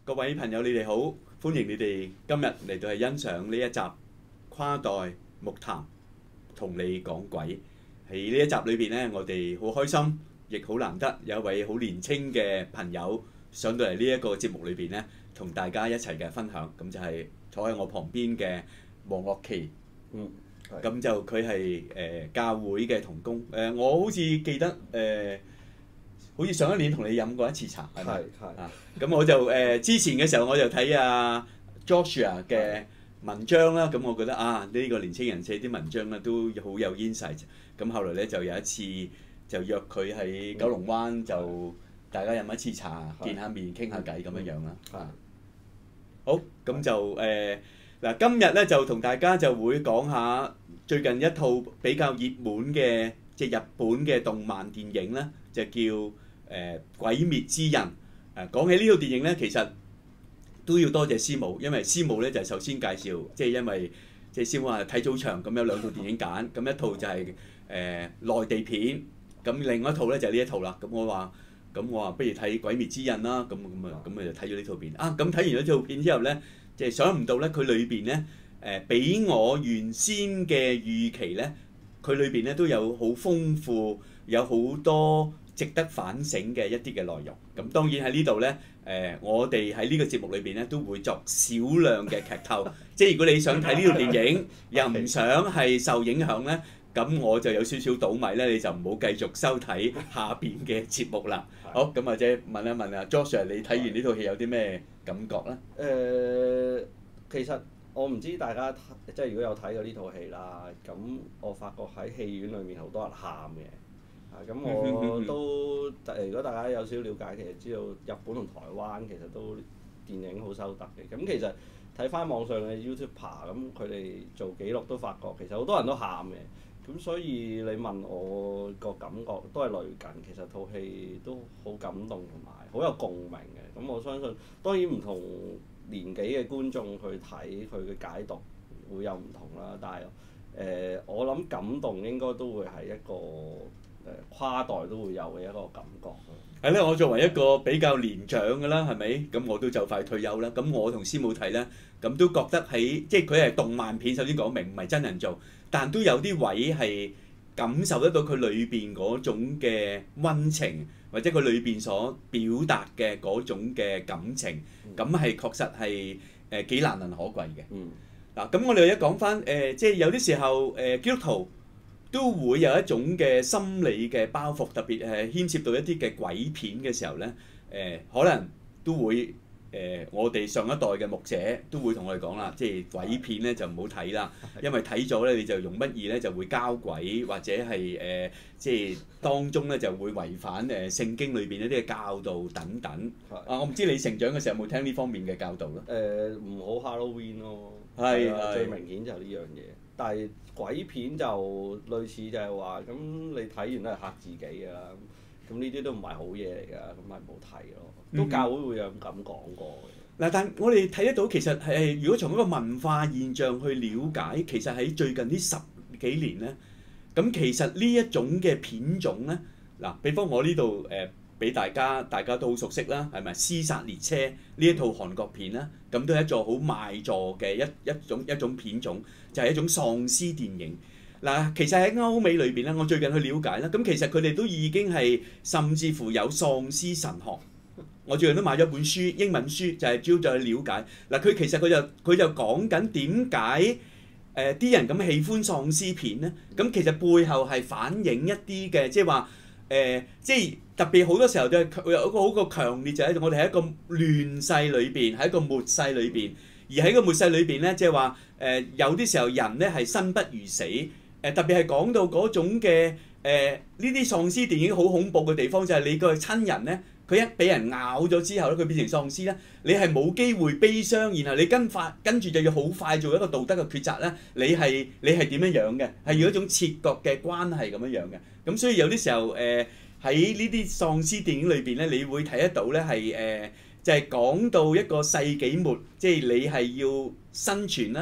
各位朋友，你哋好，歡迎你哋今日嚟到係欣賞呢一集跨代木談同你講鬼。喺呢一集裏邊呢，我哋好開心，亦好難得有一位好年輕嘅朋友上到嚟呢一個節目裏邊呢，同大家一齊嘅分享。咁就係坐喺我旁邊嘅黃樂琪。咁就佢係教會嘅同工。我好似記得好似上一年同你飲過一次茶，係咪？係。咁我就之前嘅時候我就睇阿 Joshua 嘅文章啦，咁我覺得呢個年青人寫啲文章咧都好有 insight。咁後來咧就有一次就約佢喺九龍灣就大家飲一次茶，見下面傾下偈咁樣樣啦。好，咁就嗱，今日咧就同大家就會講下最近一套比較熱門嘅即係日本嘅動漫電影咧，就叫鬼滅之刃。講起呢套電影咧，其實都要多謝師母，因為師母咧就首先介紹，即係因為即係師母話睇早場咁有兩套電影揀，咁一套就係內地片，咁另一套咧就係呢一套啦。咁我話不如睇鬼滅之刃啦，咁就睇咗呢套片。咁睇完呢套片之後咧，即係想唔到咧，佢裏邊咧比我原先嘅預期咧，佢裏邊咧都有好豐富，有好多值得反省嘅一啲嘅內容。咁當然喺呢度咧，我哋喺呢個節目裏邊咧都會作少量嘅劇透。即係如果你想睇呢套電影，又唔想係受影響咧，咁我就有少少倒米咧，你就唔好繼續收睇下邊嘅節目啦。好，咁或者問一問啊 Joshua， 你睇完呢套戲有啲咩感覺咧？ 其實我唔知大家即係如果有睇過呢套戲啦，咁我發覺喺戲院裏面好多人喊嘅。咁我都如果大家有少少了解，其實知道日本同台灣其實都電影好收得嘅。咁其實睇翻網上嘅 YouTuber，咁佢哋做記錄都發覺其實好多人都喊嘅。咁所以你問我個感覺都係類近，其實套戲都好感動同埋好有共鳴嘅。咁我相信當然唔同年紀嘅觀眾去睇佢嘅解讀會有唔同啦，但係我諗感動應該都會係一個跨代都會有嘅一個感覺咯。 係咧，我作為一個比較年長嘅啦，係咪？咁我都就快退休啦。咁我同師母睇咧，咁都覺得喺即係佢係動漫片，首先講明唔係真人做，但都有啲位係感受得到佢裏邊嗰種嘅溫情，或者佢裏邊所表達嘅嗰種嘅感情，咁係確實係幾難能可貴嘅。嗱，咁我哋一講翻即係有啲時候基督徒都會有一種嘅心理嘅包袱，特別係牽涉到一啲嘅鬼片嘅時候咧，可能都會我哋上一代嘅牧者都會同我哋講啦，即係鬼片咧就唔好睇啦，因為睇咗咧你就容乜易咧就會交鬼，或者係即係當中咧就會違反聖經裏邊一啲嘅教導等等。我唔知你成長嘅時候有冇聽呢方面嘅教導咧？ 唔好 Halloween 咯， 係最明顯就係呢樣嘢。但係鬼片就類似就係話，咁你睇完都係嚇自己㗎啦。咁呢啲都唔係好嘢嚟㗎，咁咪唔好睇咯。都教會會有咁講過嘅。 嗱，但我哋睇得到其實係如果從一個文化現象去了解，其實喺最近呢10幾年咧，咁其實呢一種嘅片種咧，嗱，比方我呢度俾大家都好熟悉啦，係咪？屍殺列車呢一套韓國片啦，咁都係一座好賣座嘅一種片種，就係一種喪屍電影。嗱，其實喺歐美裏邊咧，我最近去了解啦，咁其實佢哋都已經係甚至乎有喪屍神學。我最近都買咗本書，英文書就係主要就去了解。嗱，佢其實佢就講緊點解啲人咁喜歡喪屍片咧？咁其實背後係反映一啲嘅，即係話即係特別好多時候都係有一個好強烈，就係我哋喺一個亂世裏邊，喺一個末世裏邊，而喺個末世裏邊咧，即係話有啲時候人咧係生不如死。特別係講到嗰種嘅呢啲喪屍電影好恐怖嘅地方，就係你個親人咧，佢一俾人咬咗之後咧，佢變成喪屍咧，你係冇機會悲傷，然後你跟住就要好快做一個道德嘅抉擇咧，你係點樣樣嘅？係要一種切割嘅關係咁樣樣嘅。咁所以有啲時候喺呢啲喪屍電影裏邊咧，你會睇得到咧係就係講到一個世紀末，即係你係要生存啦。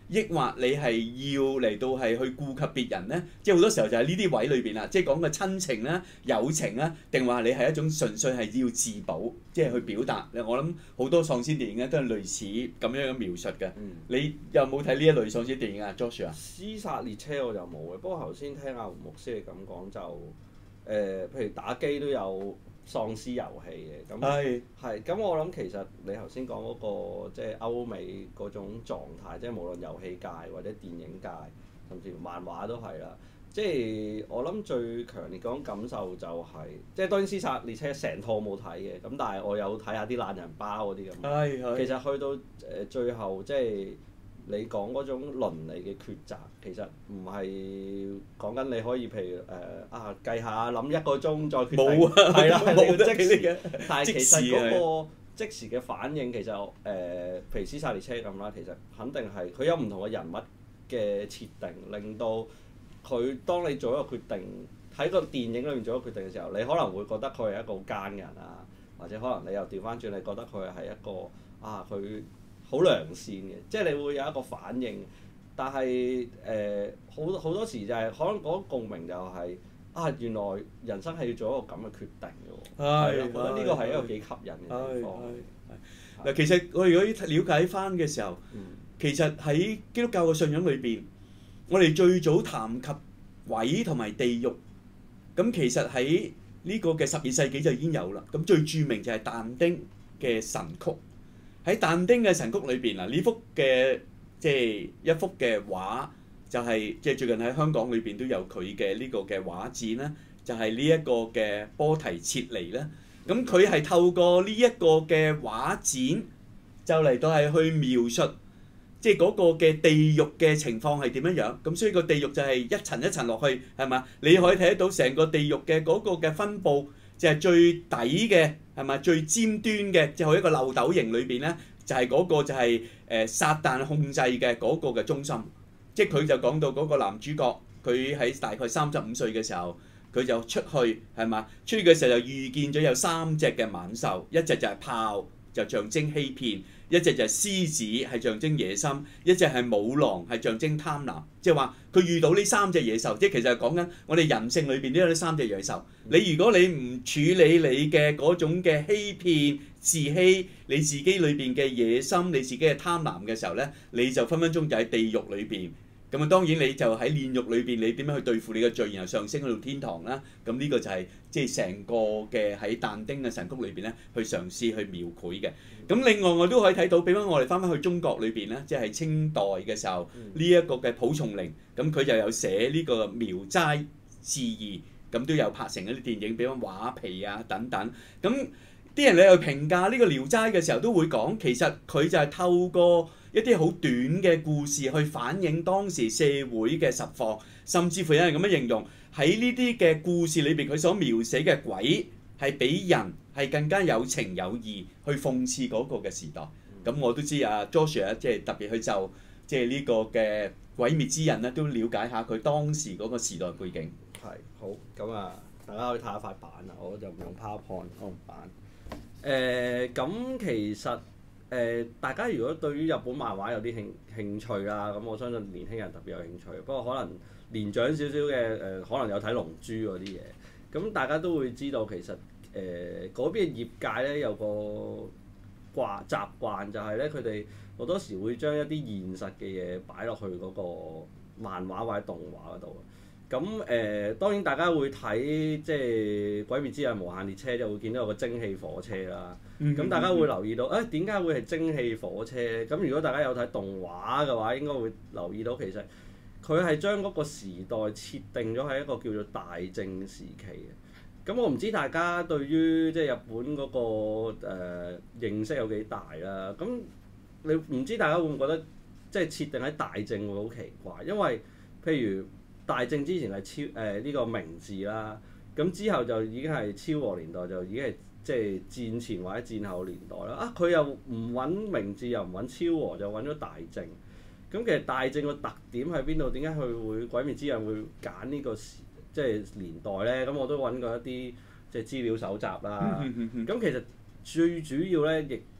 抑或你係要嚟到係去顧及別人呢？即係好多時候就係呢啲位裏邊啦，即係講嘅親情啦、友情啦，定話你係一種純粹係要自保，即係去表達。我諗好多喪屍電影咧都係類似咁樣描述嘅。你有冇睇呢一類喪屍電影啊，Joshua？ 屍殺列車我就冇嘅，不過頭先聽阿胡牧師你咁講就譬如打機都有喪屍遊戲嘅，咁咁我諗其實你頭先講嗰個即係歐美嗰種狀態，即係無論遊戲界或者電影界，甚至漫畫都係啦。即係我諗最強烈嗰種感受就係、即係當然屍殺列車成套冇睇嘅，咁但係我有睇下啲懶人包嗰啲咁。其實去到最後即係你講嗰種倫理嘅抉擇，其實唔係講緊你可以譬如計下諗1個鐘再決定， 冇啊， 係啦， 冇得即時嘅。 但係其實嗰個即時嘅反應其實譬如屍殺列車咁啦，其實肯定係佢有唔同嘅人物嘅設定，令到佢當你做一個決定喺個電影裏面做一個決定嘅時候，你可能會覺得佢係一個好奸嘅人啊，或者可能你又調翻轉，你覺得佢係一個佢好良善嘅，即係你會有一個反應。但係好多時就係可能嗰種共鳴就係原來人生係要做一個咁嘅決定嘅喎。我覺得呢個係一個幾吸引嘅地方。 嗱，其實我哋如果了解翻嘅時候，其實喺基督教嘅信仰裏邊，我哋最早談及鬼同埋地獄，咁其實喺呢個嘅12世紀就已經有啦。咁最著名就係但丁嘅神曲。喺但丁嘅神曲裏邊呢幅嘅即係一幅嘅畫，就係即係最近喺香港裏邊都有佢嘅呢個嘅畫展啦，就係呢一個嘅波提切尼啦。咁佢係透過呢一個嘅畫展，就嚟到係去描述即係嗰個嘅地獄嘅情況係點樣樣。咁所以個地獄就係一層一層落去，係嘛？你可以睇得到成個地獄嘅嗰個嘅分佈，就係最底嘅係咪？最尖端嘅，即係一個漏斗形裏邊咧，就係嗰個就係撒旦控制嘅嗰個嘅中心。即係佢就講到嗰個男主角，佢喺大概35歲嘅時候，佢就出去係嘛？出去嘅時候就遇見咗有3隻嘅猛獸，一隻就係豹，就象徵欺騙；一隻就係獅子，係象徵野心；一隻係母狼，係象徵貪婪。即係話佢遇到呢3隻野獸，即係其實係講緊我哋人性裏邊都有呢3隻野獸。你如果你唔處理你嘅嗰種嘅欺騙、自欺，你自己裏邊嘅野心、你自己嘅貪婪嘅時候咧，你就分分鐘就喺地獄裏邊。咁當然你就喺煉獄裏邊，你點樣去對付你嘅罪，然後上升去到天堂啦？咁呢個就係即係成個嘅喺但丁嘅神曲裏邊咧，去嘗試去描繪嘅。咁另外我都可以睇到，比方我哋翻返去中國裏邊咧，即係清代嘅時候，呢一個嘅蒲松齡，咁佢就有寫呢個《聊齋志異》，咁都有拍成一啲電影，比方畫皮啊等等。咁啲人你去評價呢個《聊齋》嘅時候，都會講其實佢就係透過一啲好短嘅故事去反映當時社會嘅實況，甚至乎有人咁樣形容喺呢啲嘅故事裏邊，佢所描寫嘅鬼係比人係更加有情有義，去諷刺嗰個嘅時代。咁我都知啊 Joshua 即係特別去就即係呢個嘅鬼滅之刃咧，都了解下佢當時嗰個時代背景。 係好咁啊！大家可以睇下塊板啊，我就唔用 PowerPoint，我用板。咁其實大家如果對於日本漫畫有啲興趣啦，咁我相信年輕人特別有興趣。不過可能年長少少嘅可能有睇《龍珠》嗰啲嘢。咁大家都會知道其實嗰邊業界咧有個習慣，就係咧佢哋好多時會將一啲現實嘅嘢擺落去嗰個漫畫或者動畫嗰度。咁當然大家會睇即係《鬼滅之刃無限列車》，就會見到有個蒸汽火車啦。咁大家會留意到點解會係蒸汽火車？咁如果大家有睇動畫嘅話，應該會留意到其實佢係將嗰個時代設定咗係一個叫做大正時期嘅。咁我唔知大家對於即係日本嗰個認識有幾大啦。咁你唔知大家會唔會覺得即係設定喺大正會好奇怪？因為譬如大正之前係呢個明治啦，咁之後就已經係昭和年代，就已經係即係戰前或者戰後年代啦。佢又唔揾明治，又唔揾昭和，就揾咗大正。咁其實大正個特點喺邊度？點解佢會鬼滅之刃會揀呢個即係年代咧？咁我都揾過一啲即係資料搜集啦。咁其實最主要咧，亦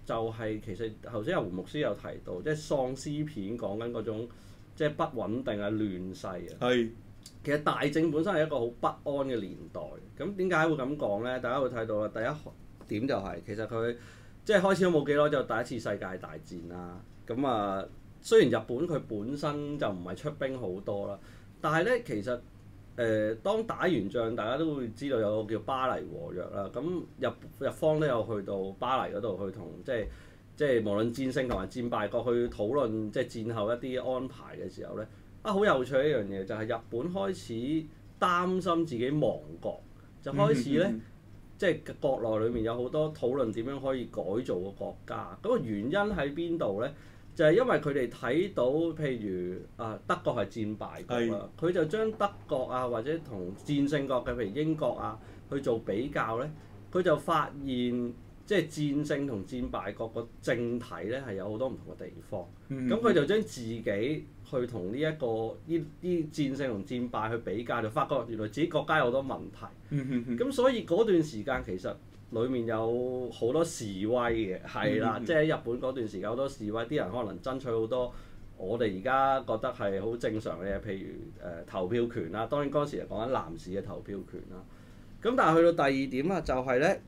就係其實頭先阿胡牧師有提到，即係喪屍片講緊嗰種即係不穩定啊、亂世啊。 係。 其實大正本身係一個好不安嘅年代，咁點解會咁講呢？大家會睇到啦，第一點就係、其實佢即係開始都冇幾耐就第一次世界大戰啦。咁啊，雖然日本佢本身就唔係出兵好多啦，但係呢，其實當打完仗，大家都會知道有個叫巴黎和約啦。咁日方都有去到巴黎嗰度去同即係無論戰勝同埋戰敗國去討論即係戰後一啲安排嘅時候呢。好有趣一樣嘢就係、日本開始擔心自己亡國，就開始咧，即係國內裏面有好多討論點樣可以改造個國家。咁個原因喺邊度咧？就係、因為佢哋睇到，譬如德國係戰敗國啦，佢就將德國啊或者同戰勝國嘅譬如英國啊去做比較咧，佢就發現即係戰勝同戰敗國個政體咧係有好多唔同嘅地方。咁佢就將自己去同呢啲戰勝同戰敗去比較，就發覺原來自己國家有好多問題。咁所以嗰段時間其實裡面有好多示威嘅，係啦，即係喺日本嗰段時間好多示威，啲人可能爭取好多我哋而家覺得係好正常嘅嘢，譬如投票權啦。當然嗰時係講緊男士嘅投票權啦。咁但係去到第二點啊，就係咧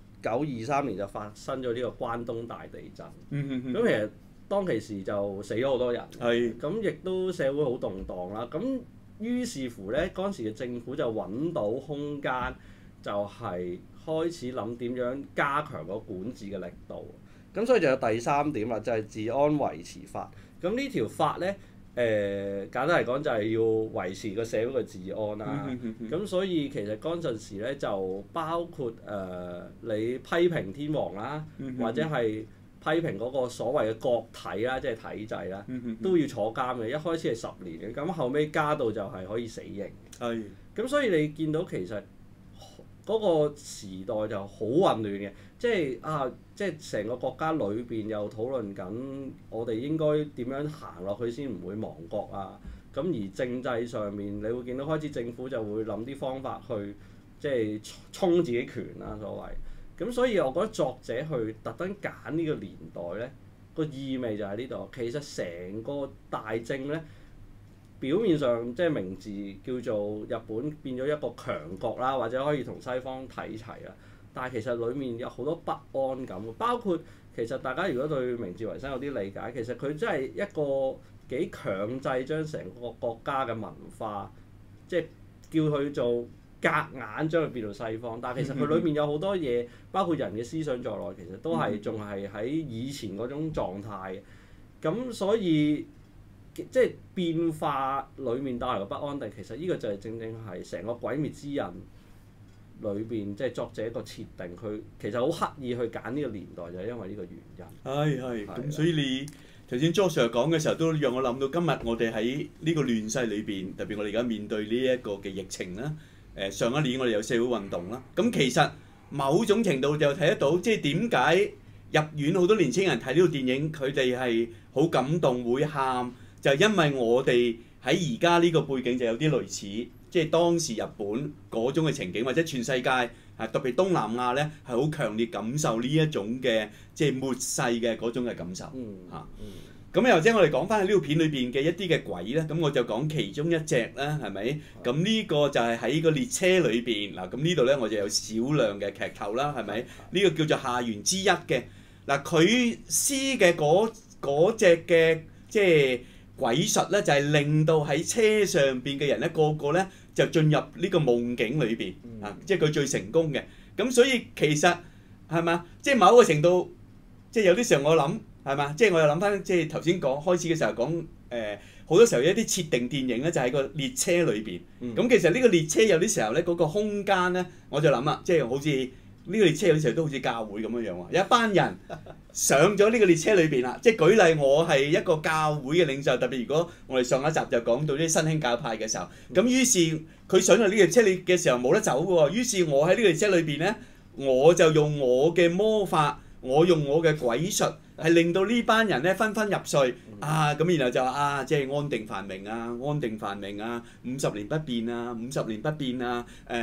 1923年就發生咗呢個關東大地震。咁其實當其時就死咗好多人，咁亦都社會好動盪啦。咁於是乎咧，嗰陣時嘅政府就揾到空間，就係開始諗點樣加強個管治嘅力度。咁所以就有第三點啦，就係治安維持法。咁呢條法咧，簡單嚟講就係要維持個社會嘅治安啦。咁所以其實嗰陣時咧就包括你批評天皇啦，或者係批評嗰個所謂嘅國體啦，即係體制啦，都要坐監嘅。一開始係10年嘅，咁後尾加到就係可以死刑。咁所以你見到其實嗰個時代就好混亂嘅，即係成個國家裏邊又討論緊我哋應該點樣行落去先唔會亡國啊。咁而政制上面，你會見到開始政府就會諗啲方法去即係衝自己權啦，所謂。咁所以我覺得作者去特登揀呢個年代咧，個意味就喺呢度。其實成個大正咧，表面上即係名字叫做日本變咗一個強國啦，或者可以同西方睇齊啦。但係其實裡面有好多不安感，包括其實大家如果對明治維新有啲理解，其實佢真係一個幾強制將成個國家嘅文化，即係叫佢做夾硬將佢變到西方。但係其實佢裡面有好多嘢，包括人嘅思想在內，其實都係仲係喺以前嗰種狀態。咁所以即係變化裡面帶來嘅不安定，其實呢個就係正正係成個鬼滅之刃裏邊即係作者個設定，佢其實好刻意去揀呢個年代，就係因為呢個原因。 咁所以你頭先 Joshua 講嘅時候，都讓我諗到今日我哋喺呢個亂世裏邊，特別我哋而家面對呢一個嘅疫情啦。上一年我哋有社會運動啦。咁其實某種程度就睇得到，即係點解入院好多年青人睇呢套電影，佢哋係好感動會喊，就係因為我哋喺而家呢個背景就有啲類似。即係當時日本嗰種嘅情景，或者全世界特別東南亞咧，係好強烈感受呢一種嘅即係末世嘅嗰種嘅感受嚇。咁又或者我哋講翻喺呢套片裏邊嘅一啲嘅鬼咧，咁我就講其中一隻啦，係咪？咁呢個就係喺個列車裏邊嗱，咁呢度咧我就有少量嘅劇透啦，係咪？呢個叫做下元之一嘅嗱，佢施嘅嗰隻嘅即係鬼術咧，就係令到喺車上邊嘅人咧個個咧就進入呢個夢境裏邊啊，即係佢最成功嘅。咁所以其實係嘛，即係某個程度，即係有啲時候我諗係嘛，即係我又諗翻即係頭先講開始嘅時候講好多時候有一啲設定電影咧就喺個列車裏邊。咁其實呢個列車有啲時候咧嗰個空間咧，我就諗啦，即係好似呢個列車有啲時候都好似教會咁樣樣喎，有一班人上咗呢個列車裏邊啦。即係舉例，我係一個教會嘅領袖，特別如果我哋上一集就講到啲新興教派嘅時候，咁於是佢上咗呢個列車嘅時候冇得走嘅喎。於是我喺呢個列車裏邊咧，我就用我嘅魔法，我用我嘅鬼術，係令到呢班人咧紛紛入睡啊！咁然後就即係安定繁榮啊，安定繁榮啊，50年不變啊，50年不變啊，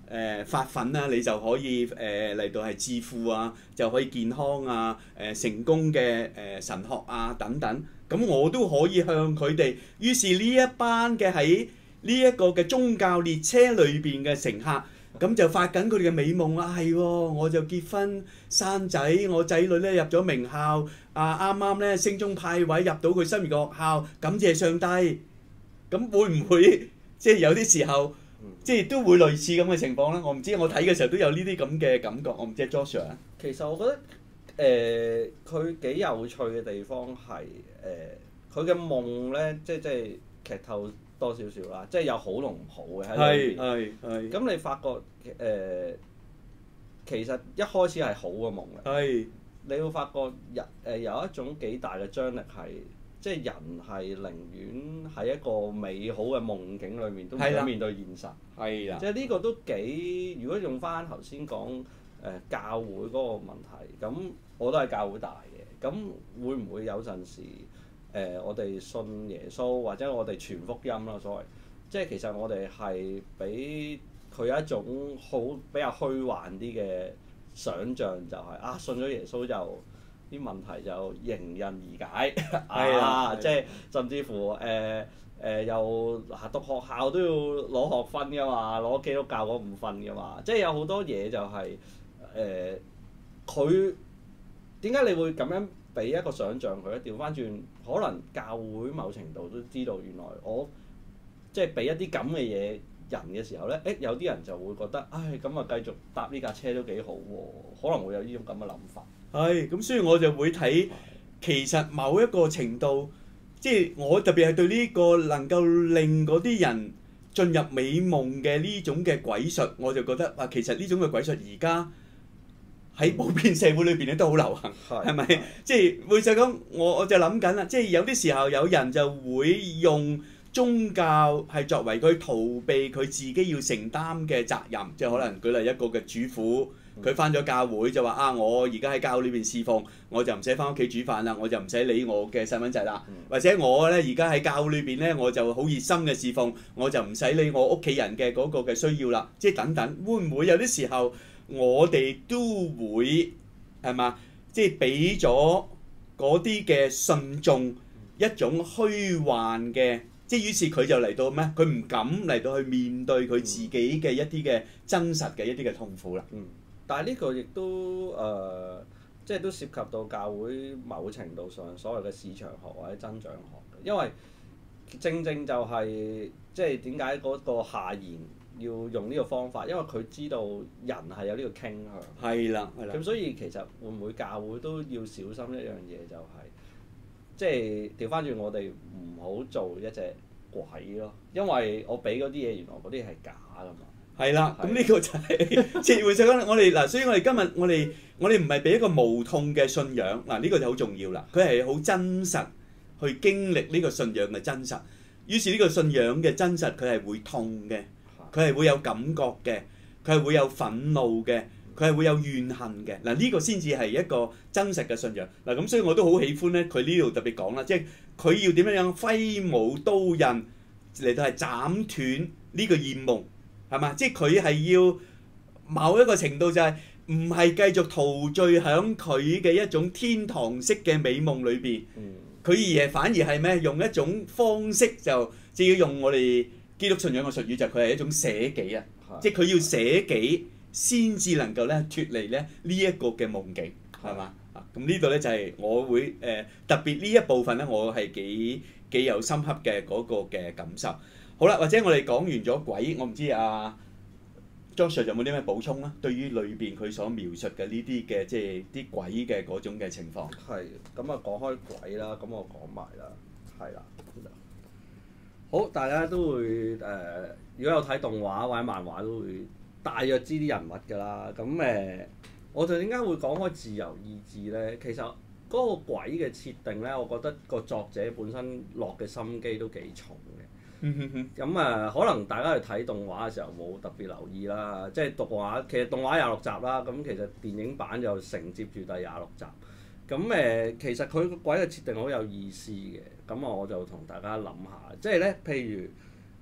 發奮啊，你就可以嚟到係致富啊，就可以健康啊，成功嘅神學啊等等。咁我都可以向佢哋，於是呢一班嘅喺呢一個嘅宗教列車裏邊嘅乘客，咁就發緊佢哋嘅美夢啊！係喎，我就結婚生仔，我仔女咧入咗名校，啱啱咧升中派位入到佢心儀嘅學校，感謝上帝。咁會唔會即係有啲時候，即係都會類似咁嘅情況咧？我唔知，我睇嘅時候都有呢啲咁嘅感覺。我唔知 Joshua 啊。 其實我覺得佢幾有趣嘅地方係佢嘅夢咧，即係劇透多少少啦，即係有好同唔好嘅喺裏邊。係。咁你發覺其實一開始係好嘅夢嚟。係。你會發覺有一種幾大嘅張力係，即係人係寧願喺一個美好嘅夢境裏面都唔想面對現實。係啦。即係呢個都幾，如果用翻頭先講教會嗰個問題，咁我都係教會大嘅，咁會唔會有陣時我哋信耶穌或者我哋傳福音啦，所謂，即係其實我哋係俾佢有一種比較虛幻啲嘅想像，就係信咗耶穌就啲問題就迎刃而解即係甚至乎又讀學校都要攞學分㗎嘛，攞基督教嗰5分㗎嘛，即係有好多嘢就係佢點解你會咁樣俾一個想像佢咧？調翻轉，可能教會某程度都知道原來我即係俾一啲咁嘅嘢人嘅時候咧，有啲人就會覺得，咁啊繼續搭呢架車都幾好喎，可能會有呢種咁嘅諗法。係， 咁所以我就會睇，其實某一個程度，即係我特別係對呢個能夠令嗰啲人進入美夢嘅呢種嘅鬼術，我就覺得其實呢種嘅鬼術而家喺普遍社會裏邊咧都好流行，係咪？即係會就咁，我就諗緊啦，即係有啲時候有人就會用宗教係作為佢逃避佢自己要承擔嘅責任，即係可能舉例一個嘅主婦，佢返咗教會就話我而家喺教會裏邊侍奉，我就唔使返屋企煮飯啦，我就唔使理我嘅細蚊仔啦，或者我咧而家喺教會裏邊咧，我就好熱心嘅侍奉，我就唔使理我屋企人嘅嗰個嘅需要啦，即係等等，會唔會有啲時候我哋都會係嘛？即係俾咗嗰啲嘅信眾一種虛幻嘅。即係於是佢就嚟到咩？佢唔敢嚟到去面對佢自己嘅一啲嘅真實嘅一啲嘅痛苦啦。 但係呢個亦都即係都涉及到教會某程度上所謂嘅市場學或者增長學嘅，因為正就係即係點解嗰個下言要用呢個方法？因為佢知道人係有呢個傾向。係啦。咁所以其實會唔會教會都要小心一樣嘢，就係即係調翻轉，我哋唔好做一隻鬼咯，因為我俾嗰啲嘢，原來嗰啲係假㗎嘛。係啦，咁呢個就係即係會想講我哋嗱，所以我哋今日我哋唔係俾一個無痛嘅信仰嗱，呢個就好重要啦。佢係好真實去經歷呢個信仰嘅真實，於是呢個信仰嘅真實佢係會痛嘅，佢係會有感覺嘅，佢係會有憤怒嘅。佢係會有怨恨嘅嗱，呢個先至係一個真實嘅信仰嗱，咁所以我都好喜歡咧，佢呢度特別講啦，即係佢要點樣揮舞刀刃嚟到係斬斷呢個厭夢係嘛？即係佢係要某一個程度就係唔係繼續陶醉喺佢嘅一種天堂式嘅美夢裏邊，佢反而係咩？用一種方式就即係要用我哋基督信仰嘅術語，就佢係一種捨己啊，即係佢要捨己。先至能夠咧脫離咧呢一個嘅夢境，係嘛？咁呢度咧就係我會特別呢一部分咧，我係幾有深刻嘅嗰個嘅感受。好啦，或者我哋講完咗鬼，我唔知Joshua 有冇啲咩補充啦？對於裏邊佢所描述嘅呢啲嘅即係啲鬼嘅嗰種嘅情況。係，咁啊講開鬼啦，咁我講埋啦，係啦。好，大家都會如果有睇動畫或者漫畫都會大約知啲人物㗎啦，咁我哋點解會講開自由意志咧？其實嗰個鬼嘅設定咧，我覺得個作者本身落嘅心機都幾重嘅。咁可能大家去睇動畫嘅時候冇特別留意啦，即係其實動畫26集啦，咁其實電影版就承接住第26集。咁其實佢個鬼嘅設定好有意思嘅，咁我就同大家諗下，即係咧，譬如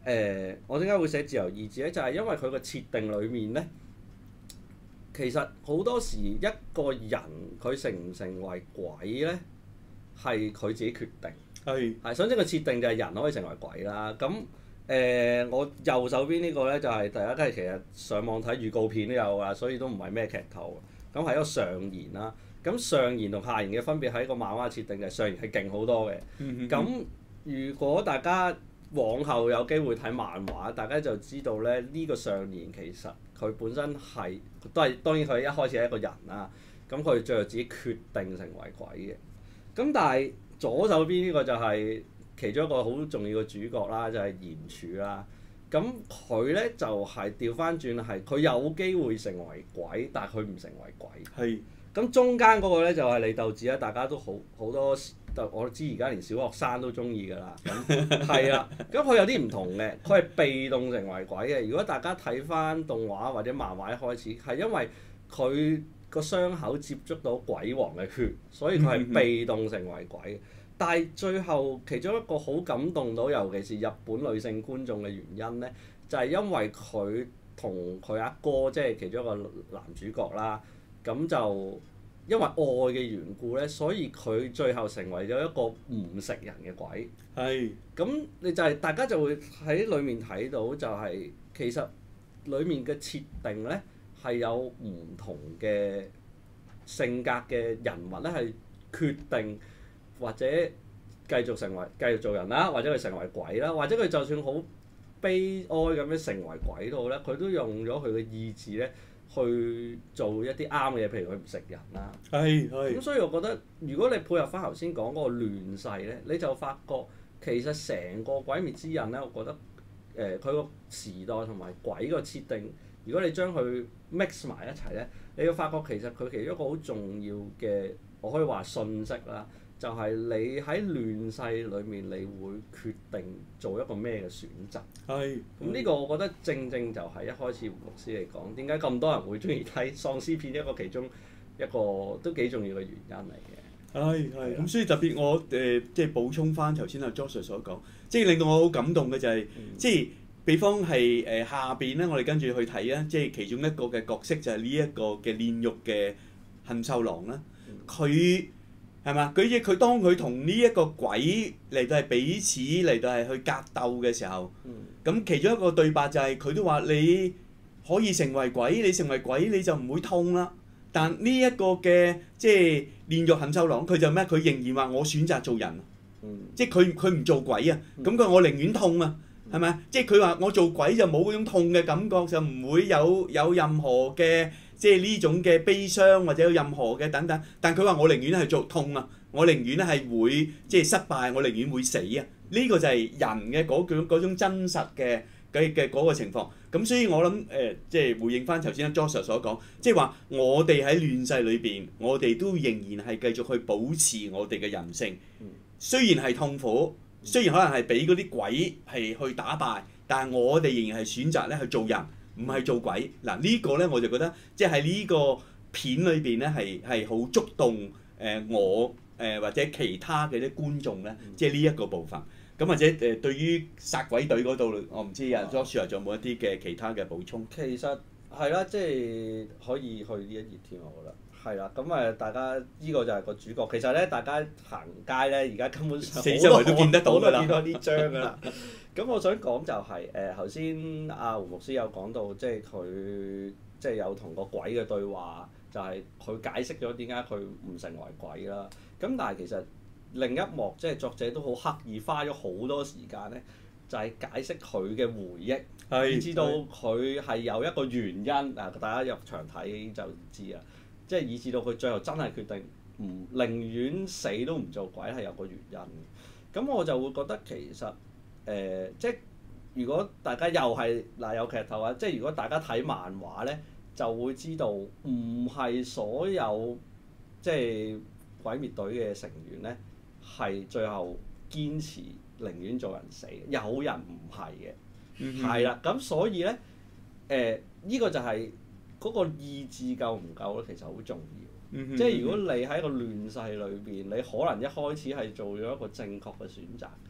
我點解會寫自由意志咧？就係因為佢個設定裡面咧，其實好多時一個人佢成唔成為鬼咧，係佢自己決定。係，首先個設定就係人可以成為鬼啦。咁我右手邊呢個咧就係大家都係其實上網睇預告片都有㗎，所以都唔係咩劇透。咁係一個上弦啦。咁上弦同下弦嘅分別喺個漫畫設定就係上弦係勁好多嘅。咁如果大家往後有機會睇漫畫，大家就知道咧呢個上弦其實佢本身係都係當然佢一開始係一個人啦。咁佢最後自己決定成為鬼嘅。咁但係左手邊呢個就係其中一個好重要嘅主角啦，就係炎柱啦。咁佢咧就係調翻轉係佢有機會成為鬼，但係佢唔成為鬼。咁中間嗰個咧就係李鬥智啦，大家都好多，我知而家連小學生都中意㗎啦。咁係啦，咁佢有啲唔同嘅，佢係被動成為鬼嘅。如果大家睇翻動畫或者漫畫一開始，係因為佢個傷口接觸到鬼王嘅血，所以佢係被動成為鬼。但係最後其中一個好感動到，尤其是日本女性觀眾嘅原因咧，就係因為佢同佢阿哥即係其中一個男主角啦。咁就因為愛嘅緣故咧，所以佢最後成為咗一個唔食人嘅鬼。咁你就係大家就會喺裡面睇到，就係其實裡面嘅設定咧係有唔同嘅性格嘅人物咧，係決定或者繼續做人啦，或者佢成為鬼啦，或者佢就算好悲哀咁樣成為鬼都好咧，佢都用咗佢嘅意志咧，去做一啲啱嘅嘢，譬如佢唔食人啦。咁所以我覺得，如果你配合翻頭先講嗰個亂世咧，你就發覺其實成個鬼滅之刃咧，我覺得佢個時代同埋鬼個設定，如果你將佢 mix 埋一齊咧，你會發覺其實佢其中一個好重要嘅，我可以話信息啦，就係你喺亂世裡面，你會決定做一個咩嘅選擇。咁呢個我覺得正正就係一開始胡牧師嚟講，點解咁多人會中意睇喪屍片，一個其中一個都幾重要嘅原因嚟嘅。 咁所以特別我即係補充翻頭先阿 Joshua 所講，即係令到我好感動嘅就係，即係比方係下邊咧，我哋跟住去睇啊，即係其中一個嘅角色就係呢一個嘅煉獄嘅杏壽郎啦，佢。係嘛？佢當佢同呢一個鬼嚟到係彼此嚟到係去格鬥嘅時候，咁其中一個對白就係佢都話你可以成為鬼，你成為鬼你就唔會痛啦。但呢一個嘅即係煉獄杏壽郎，佢就咩？佢仍然話我選擇做人，即係佢唔做鬼啊。咁佢話我寧願痛啊，係咪？即係佢話我做鬼就冇嗰種痛嘅感覺，就唔會有任何嘅。即係呢種嘅悲傷或者有任何嘅等等，但佢話我寧願係做痛啊，我寧願係會即係失敗，我寧願會死啊！呢個就係人嘅嗰種真實嘅嗰個情況。咁所以我諗即係回應翻頭先阿 Joshua 所講，即係話我哋喺亂世裏邊，我哋都仍然係繼續去保持我哋嘅人性。雖然係痛苦，雖然可能係俾嗰啲鬼係去打敗，但係我哋仍然係選擇咧去做人。唔係做鬼嗱，呢個咧我就覺得即係喺呢個片裏邊咧係好觸動我或者其他嘅啲觀眾咧，即係呢一個部分。咁或者對於殺鬼隊嗰度，我唔知啊 Joshua 仲有冇一啲嘅其他嘅補充？ 其實係啦，即係可以去呢一頁添，我覺得係啦。咁大家呢個就係個主角。其實咧，大家行街咧，而家根本上四周圍都見得到㗎啦， 見到呢張㗎啦。咁我想講就係頭先阿胡牧師有講到，即係佢即係有同個鬼嘅對話，就係佢解釋咗點解佢唔成為鬼啦。咁但係其實另一幕即係作者都好刻意花咗好多時間咧，就係解釋佢嘅回憶，以至到佢係有一個原因。嗱，大家入場睇就知啦，即係以至到佢最後真係決定寧願死都唔做鬼，係有個原因。咁我就會覺得其實。即係如果大家又係有劇透啊，即係如果大家睇漫畫咧，就會知道唔係所有即係鬼滅隊嘅成員咧係最後堅持寧願做人死，有人唔係嘅，係啦。咁所以咧呢個就係嗰個意志夠唔夠咧，其實好重要。即係如果你喺一個亂世裏邊，你可能一開始係做咗一個正確嘅選擇。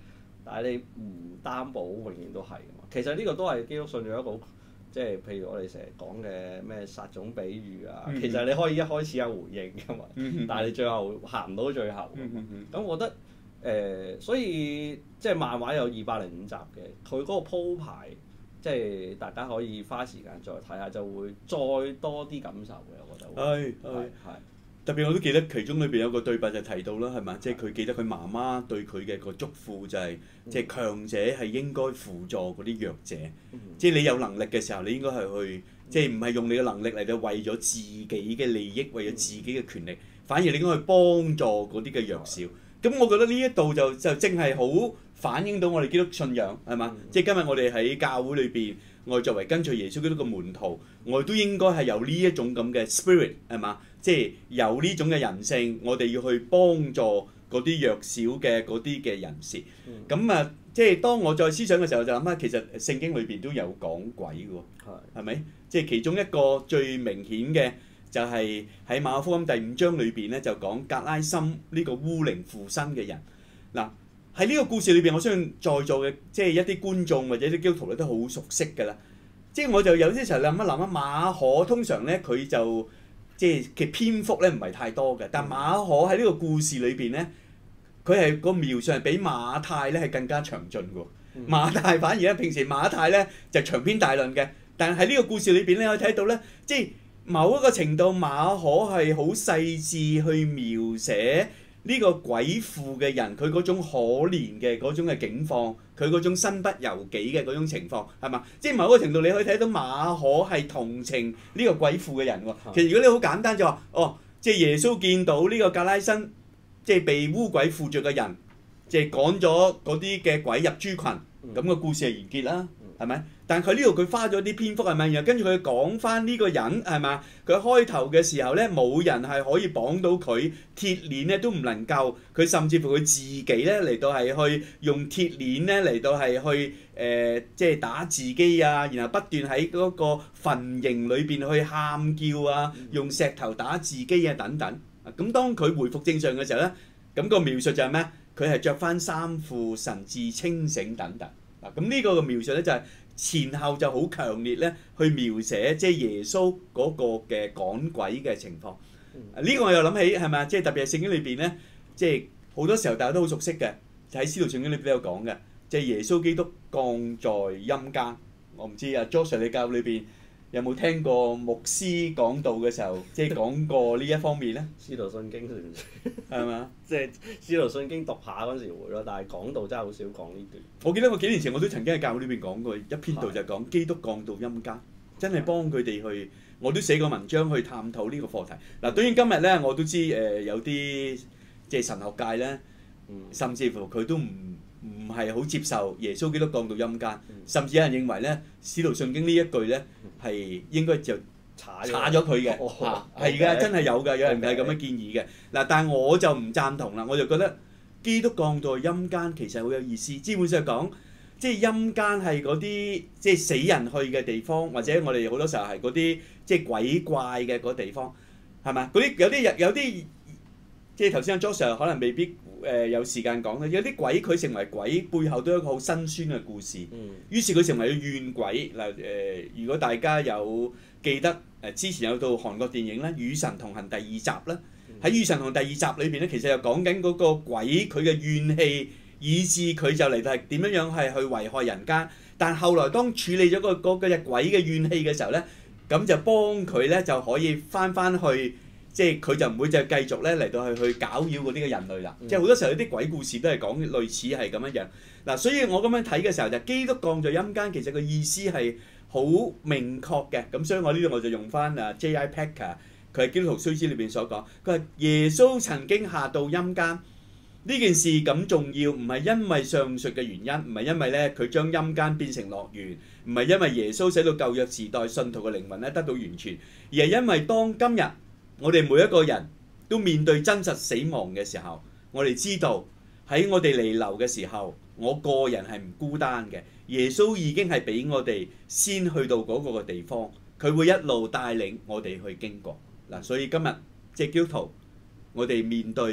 但係你唔擔保永遠都係㗎嘛。其實呢個都係基督信仰一個即係譬如我哋成日講嘅咩撒種比喻啊，其實你可以一開始有回應㗎嘛，但係你最後行唔到最後。咁我覺得所以即係漫畫有205集嘅，佢嗰個鋪排即係大家可以花時間再睇下，就會再多啲感受嘅。我覺得係特別我都記得其中裏邊有個對白就提到啦，係嘛？即係佢記得佢媽媽對佢嘅個囑咐就係，即係強者係應該輔助嗰啲弱者。即係你有能力嘅時候，你應該係去，即係唔係用你嘅能力嚟到為咗自己嘅利益，為咗自己嘅權力，反而你應該去幫助嗰啲嘅弱小。咁我覺得呢一度就正係好反映到我哋基督信仰係嘛？即係今日我哋喺教會裏邊，我哋作為跟隨耶穌基督嘅門徒，我哋都應該係有呢一種咁嘅 spirit 係嘛？即係有呢種嘅人性，我哋要去幫助嗰啲弱小嘅嗰啲嘅人士。咁即係當我再思想嘅時候，就諗下其實聖經裏邊都有講鬼嘅喎，係咪？即係其中一個最明顯嘅就係喺馬可福音第5章裏邊咧，就講格拉森呢個污靈附身嘅人。嗱，喺呢個故事裏邊，我相信在座嘅即係一啲觀眾或者啲基督徒咧都好熟悉㗎啦。即係我就有啲時候諗一諗啊，馬可通常咧佢就即係嘅篇幅咧唔係太多嘅，但馬可喺呢個故事裏邊咧，佢係個描述係比馬太咧係更加詳盡嘅。馬太反而咧平時馬太咧就長篇大論嘅，但係喺呢個故事裏邊咧可以睇到咧，即係某一個程度馬可係好細緻去描寫呢個鬼附嘅人佢嗰種可憐嘅嗰種嘅境況，佢嗰種身不由己嘅嗰種情況係嘛？即係某個程度你可以睇到馬可係同情呢個鬼附嘅人喎。其實如果你好簡單就話，即係耶穌見到呢個格拉森即係被污鬼附着嘅人，即係趕咗嗰啲嘅鬼入豬群，咁個故事係完結啦，係咪？但係佢呢度佢花咗啲篇幅係咪？然後跟住佢講翻呢個人係嘛？佢開頭嘅時候咧，冇人係可以綁到佢，鐵鏈咧都唔能夠，佢甚至乎佢自己咧嚟到係去用鐵鏈咧嚟到係去即係打自己啊，然後不斷喺嗰個墳塋裏邊去喊叫啊，用石頭打自己啊等等。咁當佢回復正常嘅時候咧，咁個描述就係咩？佢係着翻衫褲，神志清醒等等。嗱，咁呢個嘅描述咧就係前後就好強烈咧，去描寫即係耶穌嗰個嘅趕鬼嘅情況。呢個我又諗起係咪？即係特別係聖經裏邊咧，即係好多時候大家都好熟悉嘅，就喺使徒信經裏邊都有講嘅，即係耶穌基督降在陰間。我唔知啊 Joshua 你教裏邊有冇聽過牧師講道嘅時候，即係講過呢一方面咧？ 使徒信經算唔算？ 係嘛？ 即係使徒信經讀下嗰陣時會咯，但係講道真係好少講呢段。 我記得我幾年前我都曾經喺教會裏邊講過一篇道，就係講基督降到陰間，真係幫佢哋去。我都寫過文章去探討呢個課題。嗱，當然今日咧我都知有啲即係神學界咧，甚至乎佢都唔係好接受耶穌基督降到陰間，甚至有人認為咧《使徒信經》呢一句咧係應該就查咗佢嘅，係㗎，真係有㗎，有人係咁樣建議嘅。嗱，但係我就唔贊同啦，我就覺得基督降到陰間其實好有意思。基本上講，即係陰間係嗰啲即係死人去嘅地方，或者我哋好多時候係嗰啲即係鬼怪嘅嗰地方，係咪？嗰啲有啲即係頭先阿 Joshua 可能未必有時間講啦。有啲鬼佢成為鬼背後都有一個好辛酸嘅故事。於是佢成為咗怨鬼嗱。如果大家有記得之前有套韓國電影咧《與神同行》第2集啦，喺《與神同行》第2集裏邊咧，其實又講緊嗰個鬼佢嘅怨氣，以致佢就嚟到係點樣係去危害人間。但後來當處理咗嗰隻鬼嘅怨氣嘅時候咧，咁就幫佢咧就可以翻去。即係佢就唔會就繼續咧嚟到去攪擾嗰啲嘅人類啦。即係好多時候有啲鬼故事都係講類似係咁樣樣。嗱，所以我咁樣睇嘅時候就基督降在陰間，其實個意思係好明確嘅。咁所以我呢度我就用翻J.I. Packer 佢喺基督徒須知裏邊所講，佢話耶穌曾經下到陰間呢件事咁重要，唔係因為上述嘅原因，唔係因為咧佢將陰間變成樂園，唔係因為耶穌使到舊約時代信徒嘅靈魂咧得到完全，而係因為當今日我哋每一個人都面對真實死亡嘅時候，我哋知道喺我哋彌留嘅時候，我個人係唔孤單嘅。耶穌已經係俾我哋先去到嗰個嘅地方，佢會一路帶領我哋去經過嗱。所以今日即係基督徒，我哋面對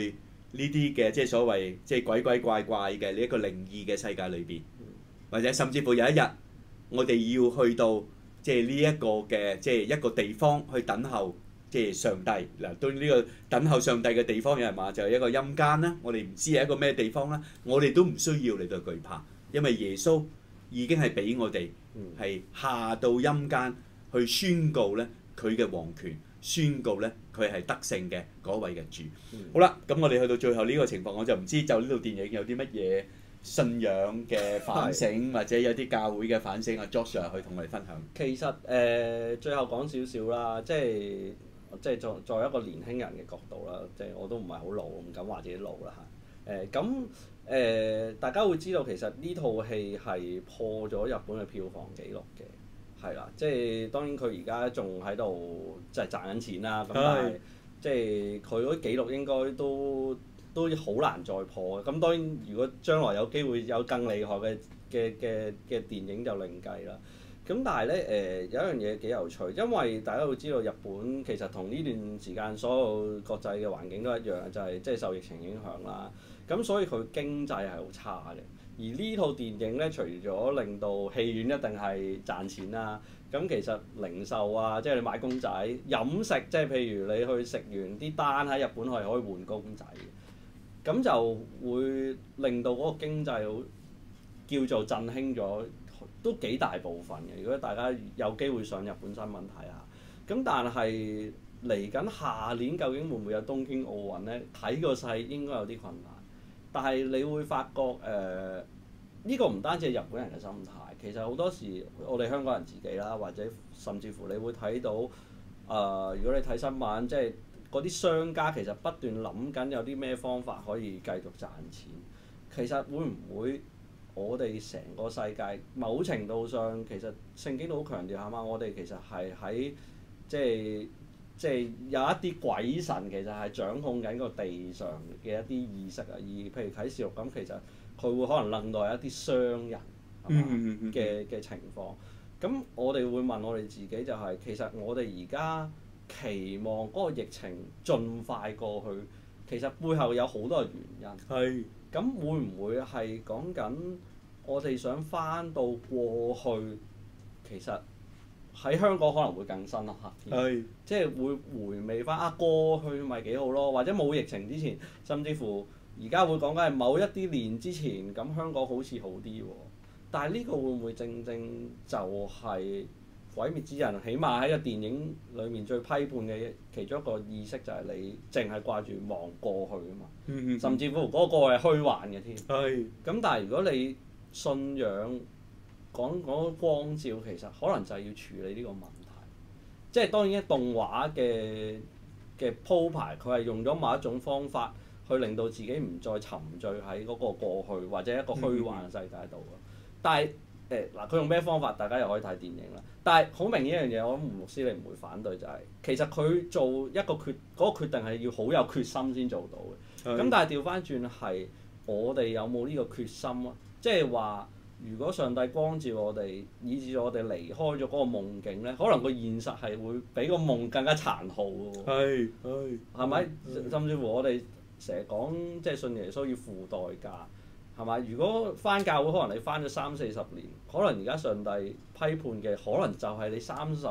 呢啲嘅即係所謂即係鬼鬼怪怪嘅呢一個靈異嘅世界裏邊，或者甚至乎有一日我哋要去到即係呢一個嘅即係一個地方去等候即係上帝嗱。對呢個等候上帝嘅地方有人話就係一個陰間啦，我哋唔知係一個咩地方啦，我哋都唔需要嚟到懼怕，因為耶穌已經係俾我哋係下到陰間去宣告咧佢嘅王權，宣告咧佢係得勝嘅嗰位嘅主。好啦，咁我哋去到最後呢個情況，我就唔知就呢套電影有啲乜嘢信仰嘅反省，或者有啲教會嘅反省啊，Joshua 去同我哋分享。 其實最後講少少啦，即係作為一個年輕人嘅角度啦，即係我都唔係好老，唔敢話自己老啦嚇。大家會知道其實呢套戲係破咗日本嘅票房紀錄嘅。係啦，即係當然佢而家仲喺度就係賺緊錢啦，咁但係即係佢嗰啲紀錄應該都好難再破嘅。咁當然如果將來有機會有更厲害嘅電影就另計啦。咁但係咧有一樣嘢幾有趣，因為大家會知道日本其實同呢段時間所有國際嘅環境都一樣，就係即係受疫情影響啦。咁所以佢經濟係好差嘅。而呢套電影咧，除咗令到戲院一定係賺錢啦，咁其實零售啊，即係你買公仔、飲食，即係譬如你去食完啲單喺日本係可以換公仔嘅，咁就會令到嗰個經濟好叫做振興咗，都幾大部分嘅。如果大家有機會上日本新聞睇下，咁但係嚟緊下年究竟會唔會有東京奧運咧？睇個勢應該有啲困難。但係你會發覺呢個唔單止係日本人嘅心態，其實好多時我哋香港人自己啦，或者甚至乎你會睇到如果你睇新聞，即係嗰啲商家其實不斷諗緊有啲咩方法可以繼續賺錢。其實會唔會我哋成個世界某程度上其實聖經都好強調下嘛，我哋其實係喺即係有一啲鬼神其實係掌控緊個地上嘅一啲意識啊，而譬如啟示錄咁，其實佢會可能諗到係一啲商人嘅情況。咁我哋會問我哋自己就係、其實我哋而家期望嗰個疫情盡快過去，其實背後有好多嘅原因。 係。 咁會唔會係講緊我哋想翻到過去，其實？喺香港可能會更深刻啲，即係會回味翻過去咪幾好咯，或者冇疫情之前，甚至乎而家會講緊係某一啲年之前，咁香港好似好啲喎。但係呢個會唔會正正就係鬼滅之刃？起碼喺個電影裡面最批判嘅其中一個意識就係你淨係掛住望過去啊嘛，甚至乎嗰個係虛幻嘅添。咁但係如果你信仰，講光照其實可能就係要處理呢個問題，即係當然動畫嘅鋪排，佢係用咗某一種方法去令到自己唔再沉醉喺嗰個過去或者一個虛幻嘅世界度。但係佢用咩方法，大家又可以睇電影啦。但係好明顯一樣嘢，我諗吳牧師你唔會反對就係、其實佢做一個嗰個決定係要好有決心先做到嘅。咁但係調翻轉係我哋有冇呢個決心啊？即係話。如果上帝光照我哋，以致我哋離開咗嗰個夢境咧，可能個現實係會比個夢更加殘酷喎。係咪？甚至乎我哋成日講即係信耶穌要付代價，係咪？如果返教會，可能你返咗30-40年，可能而家上帝批判嘅可能就係你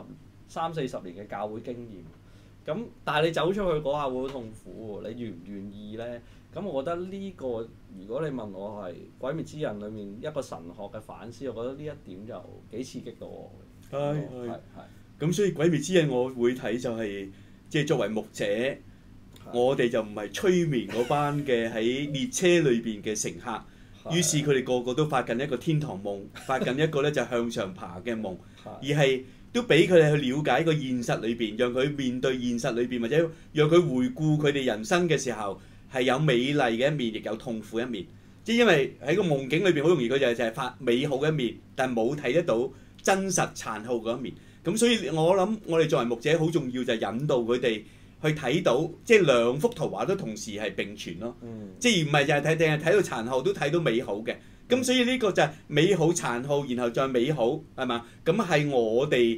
30-40年嘅教會經驗。咁但係你走出去嗰下會好痛苦喎，你願唔願意咧？咁我覺得呢個，如果你問我係《鬼滅之刃》裏面一個神學嘅反思，我覺得呢一點就幾刺激到我嘅。 咁所以《鬼滅之刃》我會睇就係、即係作為牧者，我哋就唔係催眠嗰班嘅喺列車裏邊嘅乘客，於是佢哋個個都發緊一個天堂夢，發緊一個咧就向上爬嘅夢，而係都俾佢哋去了解個現實裏邊，讓佢面對現實裏邊，或者讓佢回顧佢哋人生嘅時候。係有美麗嘅一面，亦有痛苦一面。即係因為喺個夢境裏邊，好容易佢就係發美好嘅一面，但係冇睇得到真實殘酷嗰一面。咁所以我諗，我哋作為牧者好重要就係引導佢哋去睇到，即係兩幅圖畫都同時係並存咯。即係唔係就係睇到殘酷都睇到美好嘅。咁所以呢個就係美好殘酷，然後再美好係嘛？咁係我哋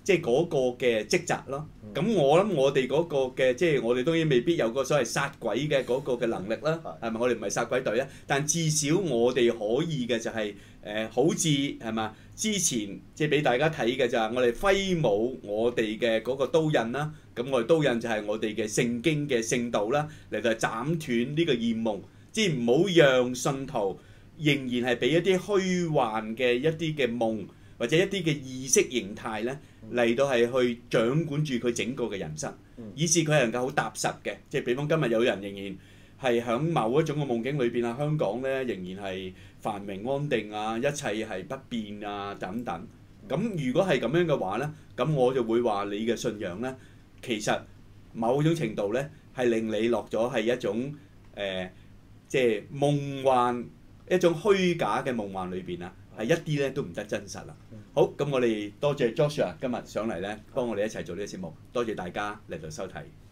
即係嗰個嘅職責咯。咁我諗我哋嗰個嘅即係我哋當然未必有個所謂殺鬼嘅嗰個嘅能力啦，係咪？我哋唔係殺鬼隊啊，但至少我哋可以嘅就係、好似係嘛？之前即係俾大家睇嘅就係我哋揮舞我哋嘅嗰個刀印啦。咁我哋刀印就係我哋嘅聖經嘅聖道啦，嚟到斬斷呢個異夢，即係唔好讓信徒仍然係俾一啲虛幻嘅一啲嘅夢或者一啲嘅意識形態咧嚟到係去掌管住佢整個嘅人生，以致佢係能夠好踏實嘅。即係比方今日有人仍然係喺某一種嘅夢境裏邊啊，香港咧仍然係繁榮安定啊，一切係不變啊等等。咁如果係咁樣嘅話咧，咁我就會話你嘅信仰咧，其實某種程度咧係令你落咗係一種即係夢幻一種虛假嘅夢幻裏邊啊，係一啲咧都唔得真實啦。好，咁我哋多謝 Joshua 今日上嚟咧，幫我哋一齊做呢個節目，多謝大家嚟到收睇。